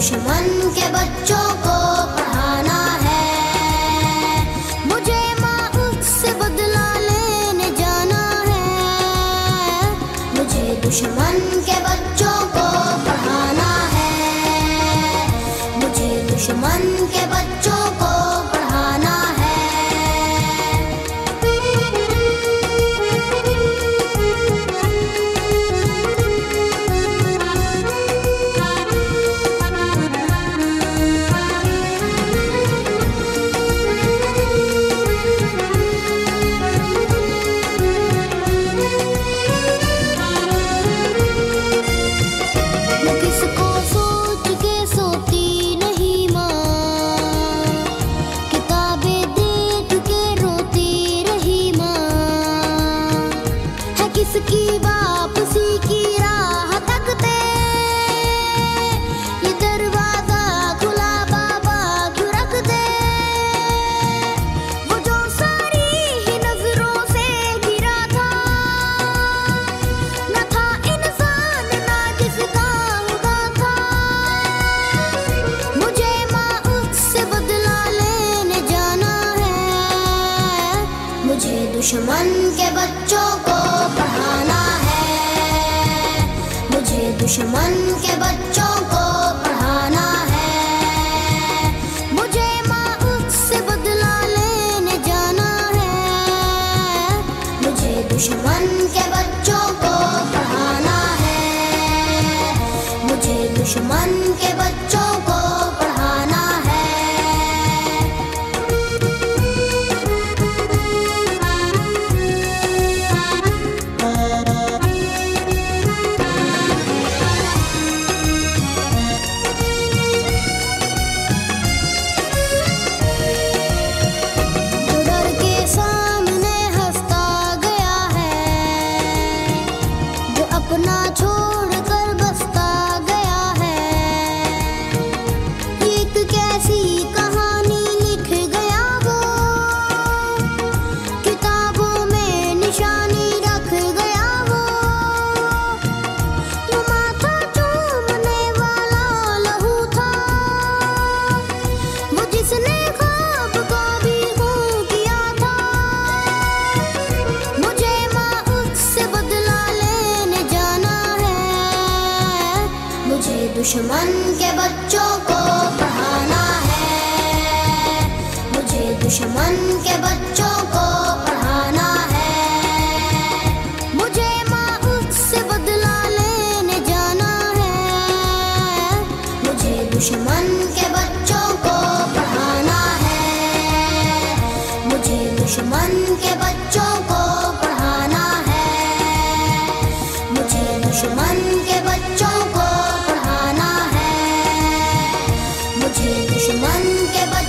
दुश्मन के बच्चों को पढ़ाना है। मुझे माँ उससे बदला लेने जाना है। मुझे दुश्मन के बच्चों को पढ़ाना है। मुझे दुश्मन के बच्चों को पढ़ाना है। किसकी वापसी की राह तकते ये दरवाजा खुला बाबा क्यों रख दे। वो जो सारी ही नजरों से गिरा था, न था इंसान ना जिसका हुआ था। मुझे माँ उससे बदला लेने जाना है। मुझे दुश्मन के बच्चों को पढ़ाना है। मुझे दुश्मन के बच्चों को पढ़ाना है। मुझे माँ उससे बदला लेने जाना है। मुझे दुश्मन के बच्चों को पढ़ाना है। मुझे दुश्मन के बच्चों को पढ़ाना है। अपना छोड़कर बसता गया है। एक कैसी कहानी लिख गया वो, किताबों में निशानी रख गया वो। वो माथा चूमने वाला लहू था, वो जिसने ख्वाब को भी खून किया था। मुझे माँ उससे बदला लेने जाना है। मुझे दुश्मन के बच्चों को पढ़ाना है। मुझे दुश्मन के बच्चों को पढ़ाना है। मुझे माँ उससे बदला लेने जाना है। मुझे दुश्मन के बच्चों को पढ़ाना है। मुझे दुश्मन के बच्चों को पढ़ाना है। मुझे दुश्मन के बच्चों को पढ़ाना है। मुझे दुश्मन के